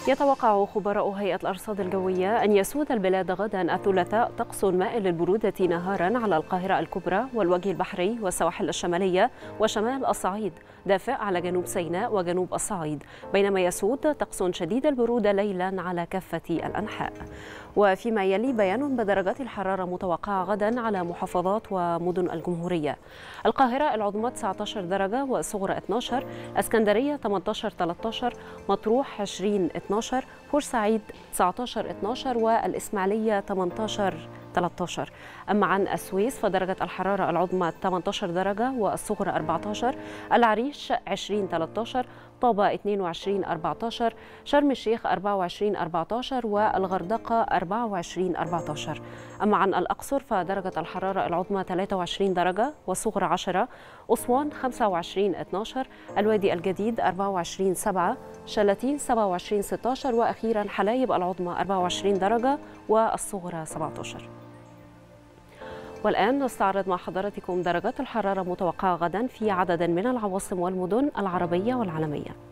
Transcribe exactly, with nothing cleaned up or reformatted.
يتوقع خبراء هيئة الأرصاد الجوية أن يسود البلاد غدا الثلاثاء طقس مائل للبرودة نهارا على القاهرة الكبرى والوجه البحري والسواحل الشمالية وشمال الصعيد، دافئ على جنوب سيناء وجنوب الصعيد، بينما يسود طقس شديد البرودة ليلا على كافة الأنحاء. وفيما يلي بيان بدرجات الحرارة متوقعة غدا على محافظات ومدن الجمهورية: القاهرة العظمى تسعة عشر درجة والصغرى اثني عشر، اسكندرية ثمانية عشر ثلاثة عشر، مطروح عشرين اثني عشر، بورسعيد تسعة عشر اثني عشر، والإسماعيلية ثمانية عشر ثلاثة عشر. أما عن السويس فدرجة الحرارة العظمى ثمانية عشر درجة والصغرى أربعة عشر، العريش عشرين ثلاثة عشر، طابة اثنين وعشرين أربعة عشر، شرم الشيخ أربعة وعشرين أربعة عشر، والغردقة أربعة وعشرين أربعة عشر. أما عن الأقصر فدرجة الحرارة العظمى ثلاثة وعشرين درجة والصغرى عشرة، أسوان خمسة وعشرين اثني عشر، الوادي الجديد أربعة وعشرين سبعة، شلاتين سبعة وعشرين ستة عشر، وأخيرا حلايب العظمى أربعة وعشرين درجة والصغرى سبعة عشر. والآن نستعرض مع حضراتكم درجات الحرارة المتوقعة غدا في عدد من العواصم والمدن العربية والعالمية.